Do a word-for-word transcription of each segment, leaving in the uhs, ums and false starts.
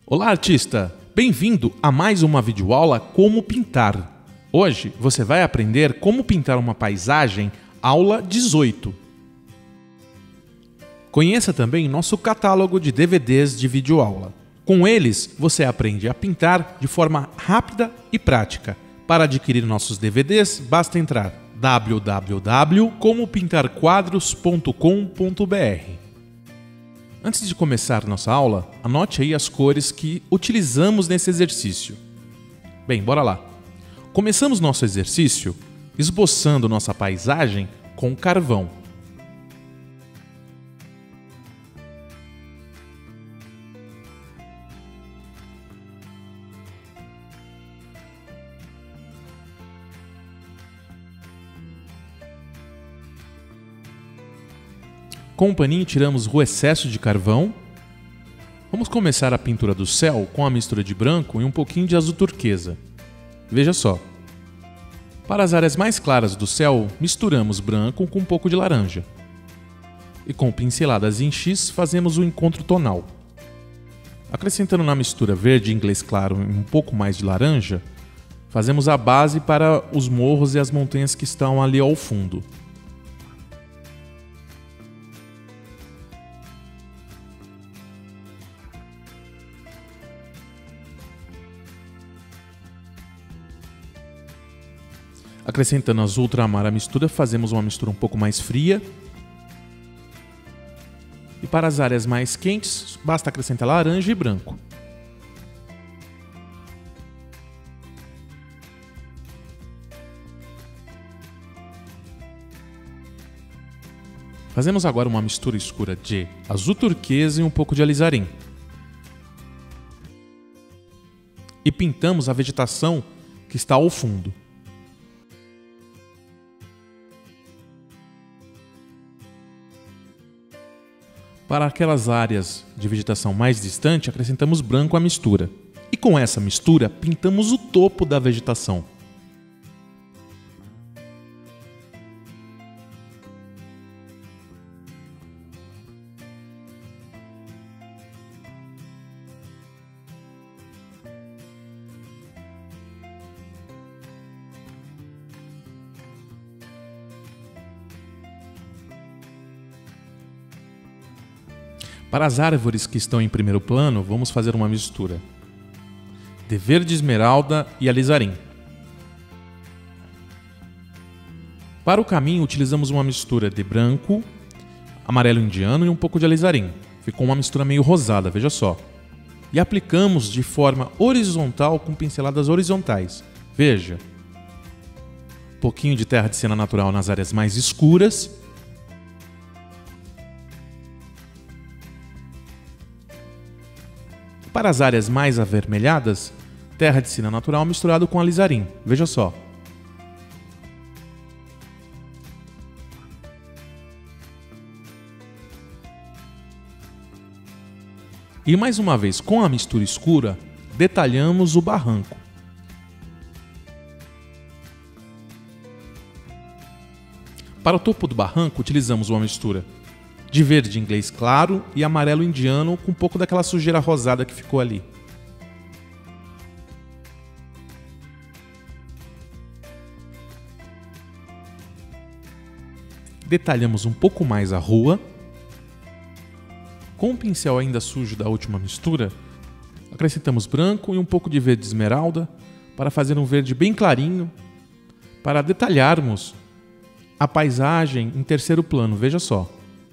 Olá, artista! Bem-vindo a mais uma videoaula Como Pintar. Hoje você vai aprender como pintar uma paisagem, aula dezoito. Conheça também nosso catálogo de D V Ds de videoaula. Com eles, você aprende a pintar de forma rápida e prática. Para adquirir nossos D V Ds, basta entrar w w w ponto como pintar quadros ponto com ponto b r. Antes de começar nossa aula, anote aí as cores que utilizamos nesse exercício. Bem, bora lá. Começamos nosso exercício esboçando nossa paisagem com carvão. Com o paninho tiramos o excesso de carvão. Vamos começar a pintura do céu com a mistura de branco e um pouquinho de azul turquesa. Veja só. Para as áreas mais claras do céu, misturamos branco com um pouco de laranja. E com pinceladas em X fazemos o encontro tonal. Acrescentando na mistura verde inglês claro e um pouco mais de laranja, fazemos a base para os morros e as montanhas que estão ali ao fundo. Acrescentando azul ultramar à mistura, fazemos uma mistura um pouco mais fria. E para as áreas mais quentes, basta acrescentar laranja e branco. Fazemos agora uma mistura escura de azul turquesa e um pouco de alizarim. E pintamos a vegetação que está ao fundo. Para aquelas áreas de vegetação mais distante, acrescentamos branco à mistura. E com essa mistura, pintamos o topo da vegetação. Para as árvores que estão em primeiro plano, vamos fazer uma mistura de verde esmeralda e alizarim. Para o caminho, utilizamos uma mistura de branco, amarelo indiano e um pouco de alizarim. Ficou uma mistura meio rosada, veja só. E aplicamos de forma horizontal com pinceladas horizontais. Veja. Um pouquinho de terra de cena natural nas áreas mais escuras. Para as áreas mais avermelhadas, terra de cena natural misturado com alizarim. Veja só. E mais uma vez, com a mistura escura, detalhamos o barranco. Para o topo do barranco, utilizamos uma mistura de verde inglês claro e amarelo indiano com um pouco daquela sujeira rosada que ficou ali. Detalhamos um pouco mais a rua. Com o pincel ainda sujo da última mistura, acrescentamos branco e um pouco de verde esmeralda para fazer um verde bem clarinho, para detalharmos a paisagem em terceiro plano, veja só.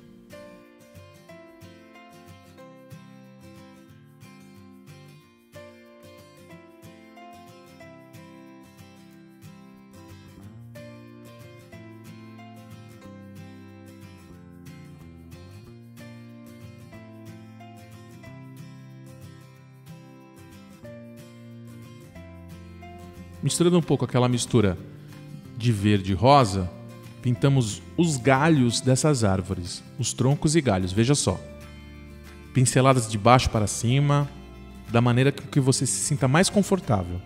Misturando um pouco aquela mistura de verde e rosa, pintamos os galhos dessas árvores, os troncos e galhos, veja só. Pinceladas de baixo para cima, da maneira que você se sinta mais confortável.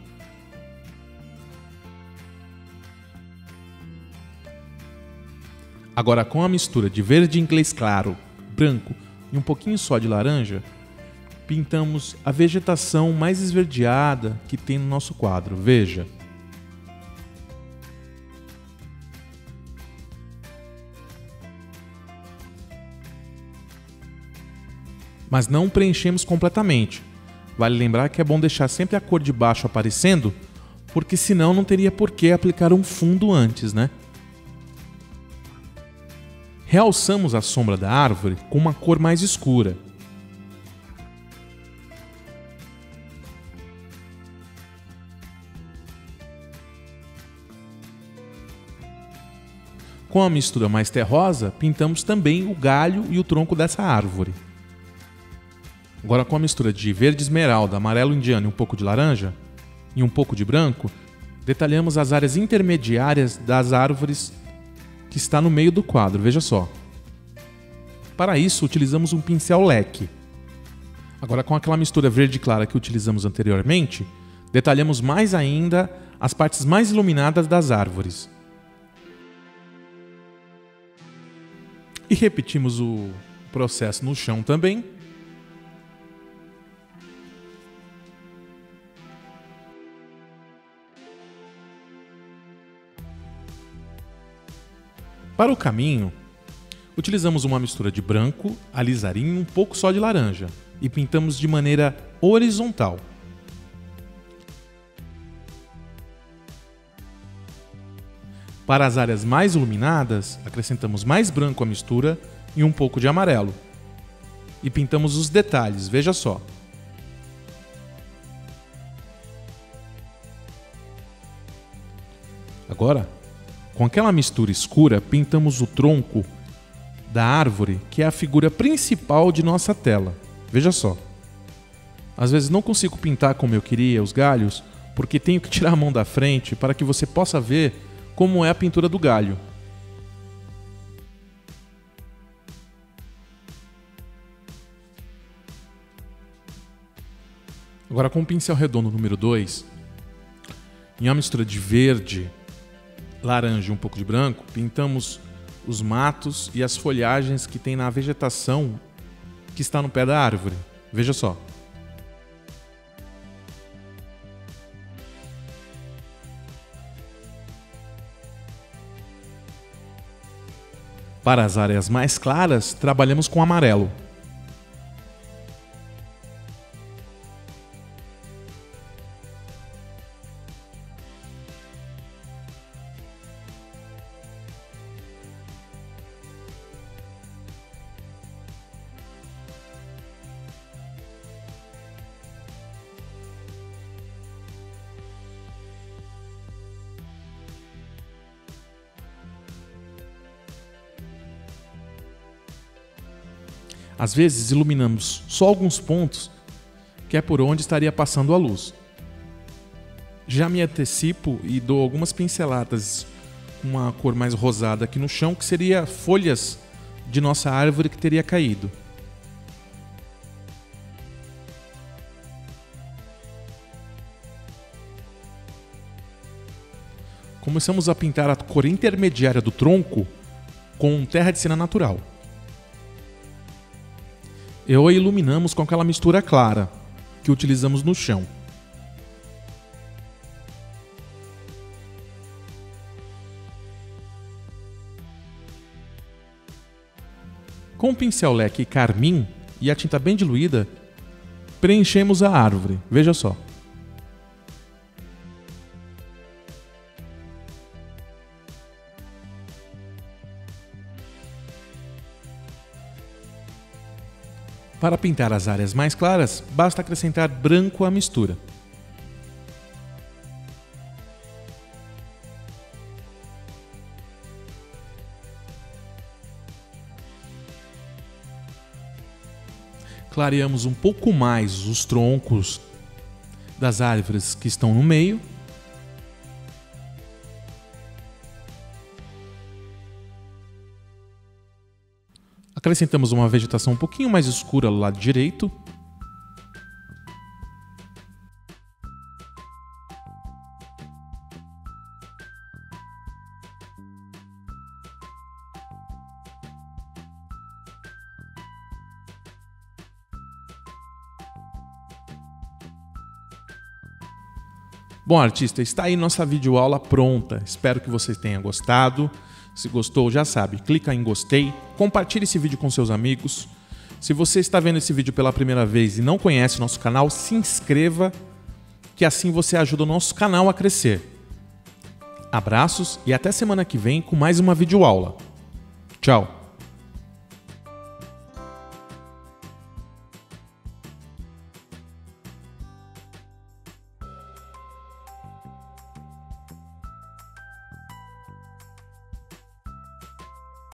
Agora, com a mistura de verde inglês claro, branco e um pouquinho só de laranja, pintamos a vegetação mais esverdeada que tem no nosso quadro. Veja. Mas não preenchemos completamente. Vale lembrar que é bom deixar sempre a cor de baixo aparecendo, porque senão não teria por que aplicar um fundo antes, né? Realçamos a sombra da árvore com uma cor mais escura. Com a mistura mais terrosa, pintamos também o galho e o tronco dessa árvore. Agora, com a mistura de verde esmeralda, amarelo indiano e um pouco de laranja, e um pouco de branco, detalhamos as áreas intermediárias das árvores que está no meio do quadro, veja só. Para isso, utilizamos um pincel leque. Agora, com aquela mistura verde clara que utilizamos anteriormente, detalhamos mais ainda as partes mais iluminadas das árvores. E repetimos o processo no chão também. Para o caminho, utilizamos uma mistura de branco, alizarinho e um pouco só de laranja e pintamos de maneira horizontal. Para as áreas mais iluminadas, acrescentamos mais branco à mistura e um pouco de amarelo. E pintamos os detalhes, veja só. Agora, com aquela mistura escura, pintamos o tronco da árvore, que é a figura principal de nossa tela. Veja só. Às vezes não consigo pintar como eu queria os galhos, porque tenho que tirar a mão da frente para que você possa ver como é a pintura do galho. Agora, com o pincel redondo número dois, em uma mistura de verde, laranja e um pouco de branco, pintamos os matos e as folhagens que tem na vegetação que está no pé da árvore. Veja só. Para as áreas mais claras, trabalhamos com amarelo. Às vezes iluminamos só alguns pontos, que é por onde estaria passando a luz. Já me antecipo e dou algumas pinceladas com uma cor mais rosada aqui no chão, que seria folhas de nossa árvore que teria caído. Começamos a pintar a cor intermediária do tronco com terra de cena natural. E a iluminamos com aquela mistura clara que utilizamos no chão. Com o pincel leque carmim e a tinta bem diluída, preenchemos a árvore. Veja só. Para pintar as áreas mais claras, basta acrescentar branco à mistura. Clareamos um pouco mais os troncos das árvores que estão no meio. Acrescentamos uma vegetação um pouquinho mais escura do lado direito. Bom, artista, está aí nossa videoaula pronta. Espero que vocês tenham gostado. Se gostou, já sabe, clica em gostei, compartilhe esse vídeo com seus amigos. Se você está vendo esse vídeo pela primeira vez e não conhece nosso canal, se inscreva, que assim você ajuda o nosso canal a crescer. Abraços e até semana que vem com mais uma videoaula. Tchau!